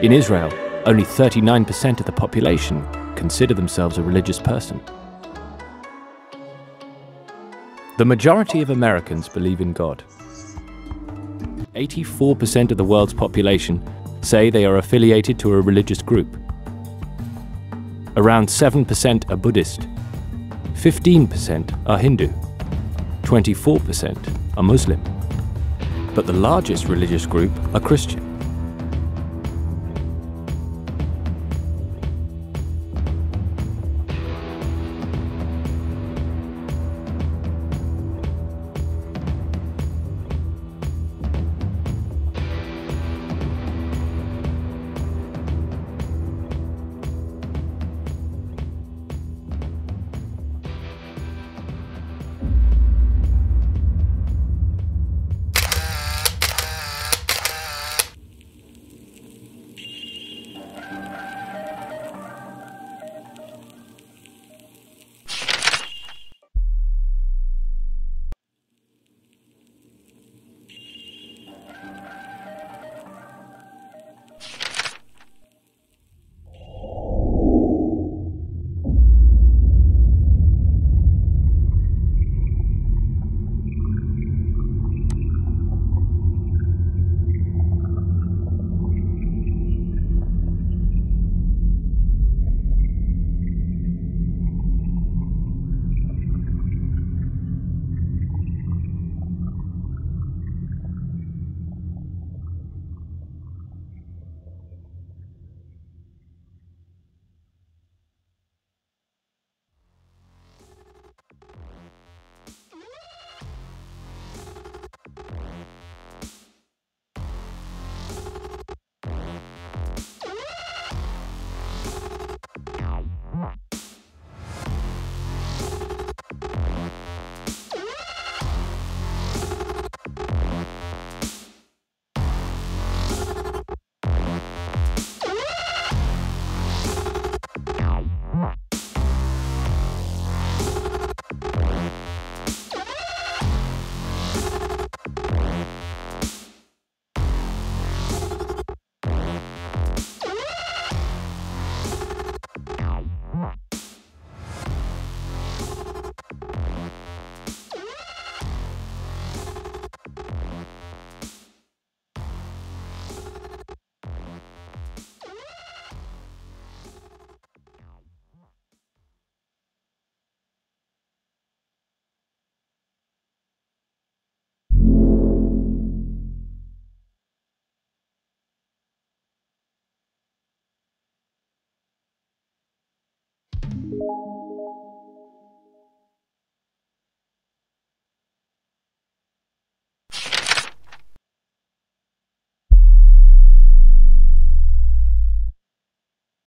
In Israel, only 39% of the population consider themselves a religious person. The majority of Americans believe in God. 84% of the world's population say they are affiliated to a religious group. Around 7% are Buddhist, 15% are Hindu, 24% are Muslim, but the largest religious group are Christian.